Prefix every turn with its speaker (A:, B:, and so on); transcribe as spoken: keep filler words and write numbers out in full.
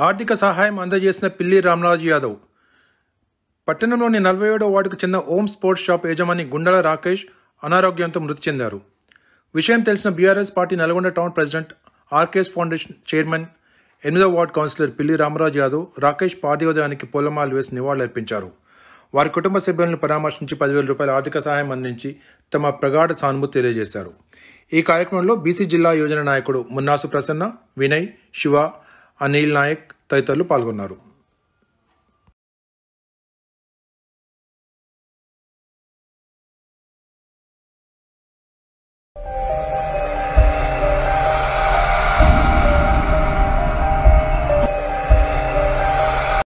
A: ఆర్థిక సహాయం అందజేసిన పిల్లి రామరాజు యాదవ్. పట్టణంలోని నలభై ఏడో వార్డుకు చెందిన ఓం స్పోర్ట్స్ షాప్ యజమాని గుండెల రాకేష్ అనారోగ్యంతో మృతి చెందారు. విషయం తెలిసిన BRS party Nalgonda town president, RKS foundation chairman, ఎనిమిదో వార్డు కౌన్సిలర్ పిల్లి రామరాజు యాదవ్ రాకేష్ పార్థివదేహానికి పూలమాలలు వేసి నివాళులర్పించారు. వారి కుటుంబ సభ్యులను పరామర్శించి పదివేల రూపాయల ఆర్థిక సహాయం అందించి తమ ప్రగాఢ సానుభూతి తెలియజేశారు. ఈ కార్యక్రమంలో బీసీ జిల్లా యోజన నాయకుడు మున్నాసు ప్రసన్న, వినయ్, శివ, అనిల్ నాయక్ తదితరులు పాల్గొన్నారు.